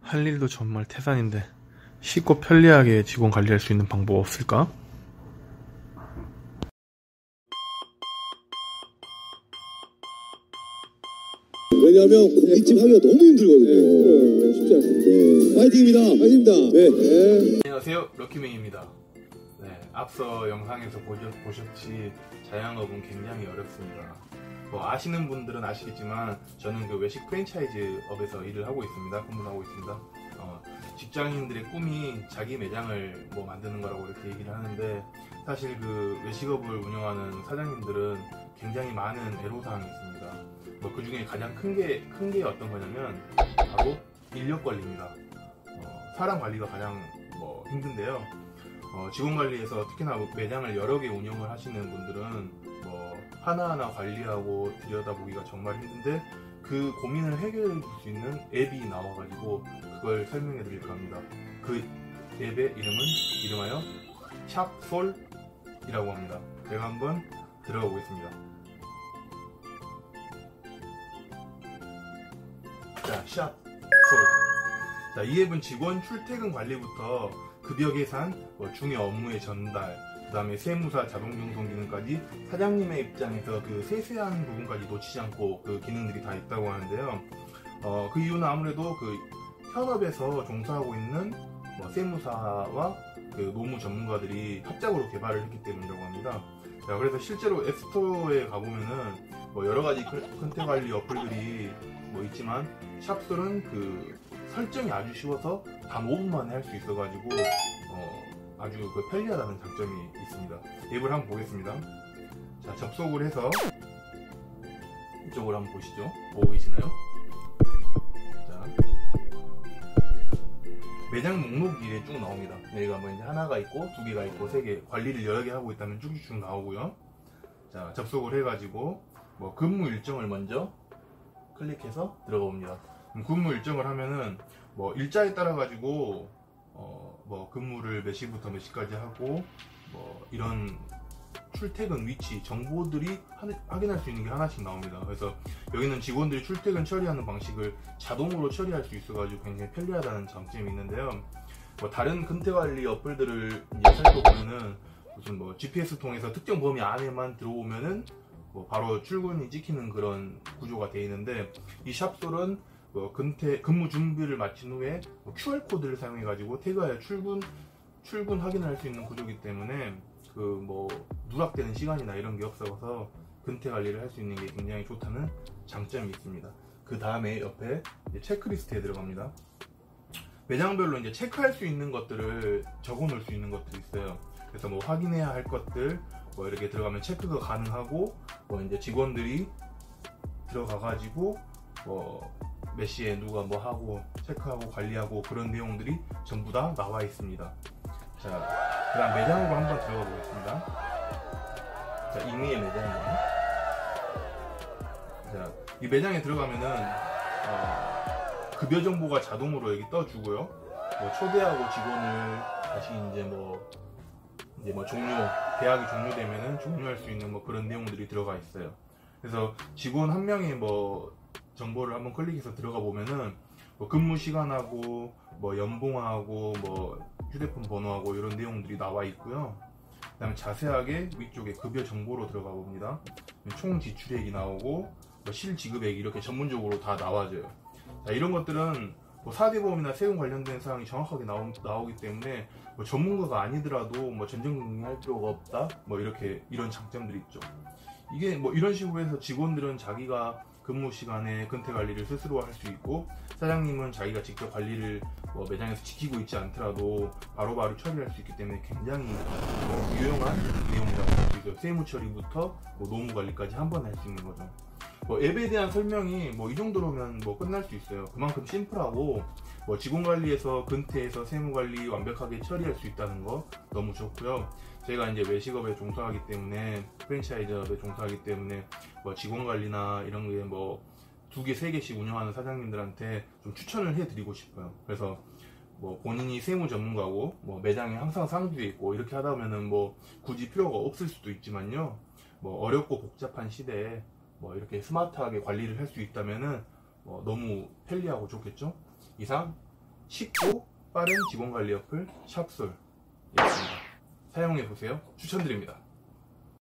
할 일도 정말 태산인데 쉽고 편리하게 직원 관리할 수 있는 방법 없을까? 왜냐하면 고깃집 하기가 너무 힘들거든요. 네, 쉽지 않습니다. 네. 파이팅입니다. 파이팅입니다. 네. 네. 안녕하세요, 럭키맨입니다. 앞서 영상에서 보셨지 자영업은 굉장히 어렵습니다. 아시는 분들은 아시겠지만 저는 그 외식 프랜차이즈 업에서 일을 하고 있습니다. 근무를 하고 있습니다. 직장인들의 꿈이 자기 매장을 만드는 거라고 이렇게 얘기를 하는데, 사실 그 외식업을 운영하는 사장님들은 굉장히 많은 애로사항이 있습니다. 그 중에 가장 큰 게 어떤 거냐면 바로 인력 관리입니다. 사람 관리가 가장 힘든데요. 직원 관리에서 특히나 매장을 여러 개 운영을 하시는 분들은 하나하나 관리하고 들여다보기가 정말 힘든데, 그 고민을 해결해 줄 수 있는 앱이 나와가지고 그걸 설명해 드릴까 합니다. 그 앱의 이름하여 샵솔이라고 합니다. 제가 한번 들어가 보겠습니다. 자, 샵솔. 자, 이 앱은 직원 출퇴근 관리부터 급여 계산, 중요 업무의 전달, 그 다음에 세무사 자동 중송 기능까지 사장님의 입장에서 그 세세한 부분까지 놓치지 않고 그 기능들이 다 있다고 하는데요. 그 이유는 아무래도 그 현업에서 종사하고 있는 세무사와 그 노무 전문가들이 합작으로 개발을 했기 때문이라고 합니다. 자, 그래서 실제로 앱스토어에 가보면은 여러 가지 컨텐츠 관리 어플들이 있지만, 샵솔은 그 설정이 아주 쉬워서 단 5분 만에 할 수 있어가지고 아주 편리하다는 장점이 있습니다. 앱을 한번 보겠습니다. 자, 접속을 해서 이쪽으로 한번 보시죠. 보고 계시나요? 자, 매장 목록이 쭉 나옵니다. 여기가 이제 하나가 있고, 두 개가 있고, 세 개, 관리를 여러 개 하고 있다면 쭉쭉 나오고요. 자, 접속을 해가지고 근무 일정을 먼저 클릭해서 들어가 봅니다. 근무 일정을 하면은 일자에 따라 가지고 근무를 몇 시부터 몇 시까지 하고 이런 출퇴근 위치 정보들이 확인할 수 있는 게 하나씩 나옵니다. 그래서 여기는 직원들이 출퇴근 처리하는 방식을 자동으로 처리할 수 있어가지고 굉장히 편리하다는 장점이 있는데요. 다른 근태 관리 어플들을 이제 살펴보면은 무슨 GPS 통해서 특정 범위 안에만 들어오면은 바로 출근이 찍히는 그런 구조가 되어 있는데, 이 샵솔은 근무 준비를 마친 후에 QR코드를 사용해 가지고 태그하여 출근 확인을 할 수 있는 구조이기 때문에 누락되는 시간이나 이런 게 없어서 근태 관리를 할 수 있는 게 굉장히 좋다는 장점이 있습니다. 그 다음에 옆에 이제 체크리스트에 들어갑니다. 매장별로 이제 체크할 수 있는 것들을 적어 놓을 수 있는 것들이 있어요. 그래서 확인해야 할 것들 이렇게 들어가면 체크가 가능하고, 이제 직원들이 들어가 가지고 몇 시에 누가 하고 체크하고 관리하고 그런 내용들이 전부 다 나와 있습니다. 자, 그 다음 매장으로 한번 들어가 보겠습니다. 자, 임의의 매장이에요. 자, 이 매장에 들어가면은 급여 정보가 자동으로 여기 떠주고요. 초대하고 직원을 다시 이제 계약이 종료되면은 종료할 수 있는 그런 내용들이 들어가 있어요. 그래서 직원 한 명의 정보를 한번 클릭해서 들어가 보면은 근무 시간하고 연봉하고 휴대폰 번호하고 이런 내용들이 나와 있고요. 그 다음에 자세하게 위쪽에 급여 정보로 들어가 봅니다. 총 지출액이 나오고 실지급액 이렇게 전문적으로 다 나와줘요. 자, 이런 것들은 사대보험이나 세금 관련된 사항이 정확하게 나오기 때문에 전문가가 아니더라도 전전긍긍할 필요가 없다, 이런 장점들이 있죠. 이게 이런 식으로 해서 직원들은 자기가 근무 시간에 근태 관리를 스스로 할 수 있고, 사장님은 자기가 직접 관리를 매장에서 지키고 있지 않더라도 바로바로 처리할 수 있기 때문에 굉장히 유용한 내용이라고 할 수 있어요. 세무 처리부터 노무 관리까지 한 번에 할 수 있는 거죠. 앱에 대한 설명이 이 정도로면 끝날 수 있어요. 그만큼 심플하고 직원 관리에서 근태에서 세무 관리 완벽하게 처리할 수 있다는 거 너무 좋고요. 제가 이제 외식업에 종사하기 때문에, 프랜차이즈업에 종사하기 때문에 직원 관리나 이런 게 2개, 3개씩 운영하는 사장님들한테 좀 추천을 해드리고 싶어요. 그래서 본인이 세무 전문가고 매장에 항상 상주에 있고 이렇게 하다 보면은 굳이 필요가 없을 수도 있지만요. 어렵고 복잡한 시대에 이렇게 스마트하게 관리를 할 수 있다면은 너무 편리하고 좋겠죠. 이상 쉽고 빠른 직원관리 어플 샵솔 사용해보세요. 추천드립니다.